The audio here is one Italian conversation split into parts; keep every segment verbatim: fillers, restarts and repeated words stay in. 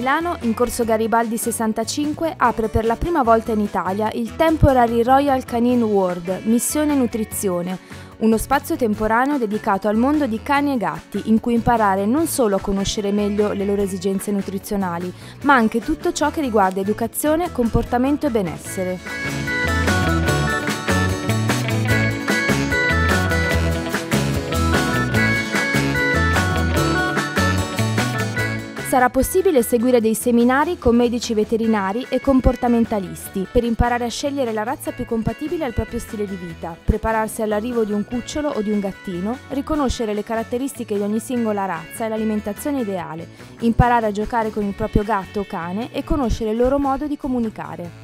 Milano, in corso Garibaldi sessantacinque, apre per la prima volta in Italia il Temporary Royal Canin World, Missione Nutrizione, uno spazio temporaneo dedicato al mondo di cani e gatti, in cui imparare non solo a conoscere meglio le loro esigenze nutrizionali, ma anche tutto ciò che riguarda educazione, comportamento e benessere. Sarà possibile seguire dei seminari con medici veterinari e comportamentalisti per imparare a scegliere la razza più compatibile al proprio stile di vita, prepararsi all'arrivo di un cucciolo o di un gattino, riconoscere le caratteristiche di ogni singola razza e l'alimentazione ideale, imparare a giocare con il proprio gatto o cane e conoscere il loro modo di comunicare.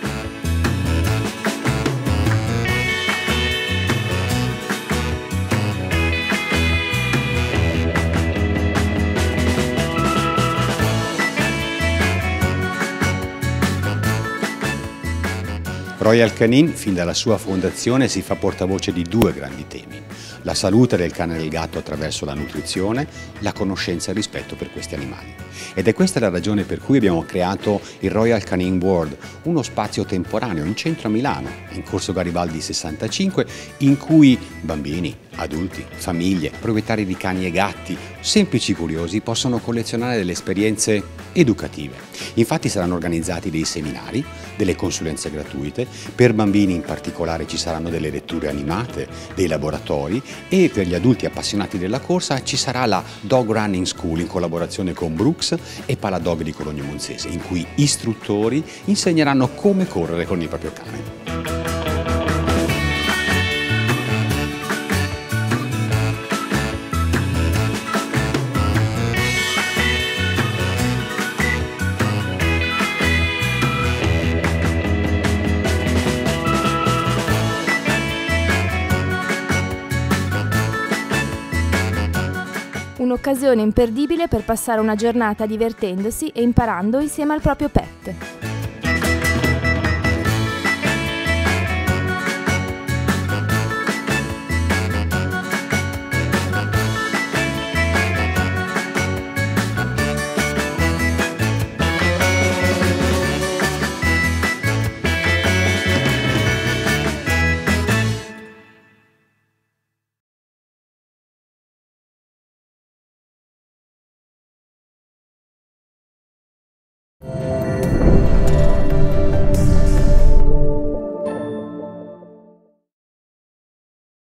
Royal Canin, fin dalla sua fondazione, si fa portavoce di due grandi temi: la salute del cane e del gatto attraverso la nutrizione, la conoscenza e il rispetto per questi animali. Ed è questa la ragione per cui abbiamo creato il Royal Canin World, uno spazio temporaneo in centro a Milano, in corso Garibaldi sessantacinque, in cui bambini, adulti, famiglie, proprietari di cani e gatti, semplici curiosi possono collezionare delle esperienze educative. Infatti saranno organizzati dei seminari, delle consulenze gratuite, per bambini in particolare ci saranno delle letture animate, dei laboratori, e per gli adulti appassionati della corsa ci sarà la Dog Running School in collaborazione con Brooks e Paladog di Cologno Monzese, in cui istruttori insegneranno come correre con il proprio cane. Un'occasione imperdibile per passare una giornata divertendosi e imparando insieme al proprio pet.